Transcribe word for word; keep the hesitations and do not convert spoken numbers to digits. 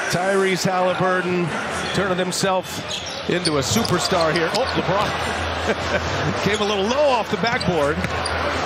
Tyrese Halliburton turning himself into a superstar here. Oh, LeBron came a little low off the backboard.